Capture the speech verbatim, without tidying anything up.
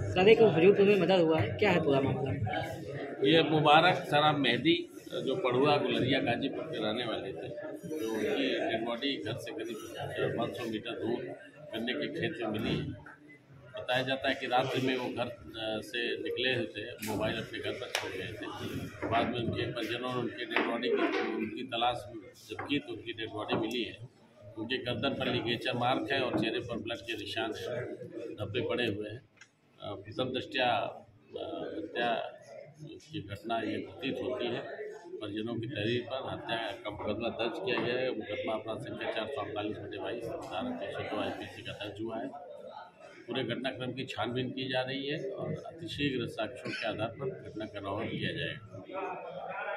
Sir एक हुजूरपुर में murder हुआ है, क्या है पूरा मामला? ये मुबारक शराब मेहदी जो पढ़ुआ गुलरिया गाजीपुर के रहने वाले थे, जो उनकी डेड बॉडी घर से करीब पाँच सौ मीटर दूर गन्ने के खेत में मिली है। बताया जाता है कि रात्रि में वो घर से निकले थे, मोबाइल अपने घर पर छोड़ गए थे। बाद में उनके परिजनों ने उनकी डेड बॉडी की उनकी तलाश जब की तो उनकी डेड बॉडी मिली है। उनके गर्दन पर लिगेचर मार्क है और चेहरे पर ब्लड के निशान हैं, धब्बे पड़े हुए हैं। प्रथम दृष्टया हत्या की घटना ये प्रतीत होती है। परिजनों की तहरीर पर हत्या का मुकदमा दर्ज किया गया है। मुकदमा अपराध संख्या चार सौ अड़तालीस बटे बाईस धारा तीन सौ दो आई पी सी का दर्ज हुआ है। पूरे घटनाक्रम की छानबीन की जा रही है और अतिशीघ्र साक्ष्यों के आधार पर घटना का निर्णय किया जाएगा।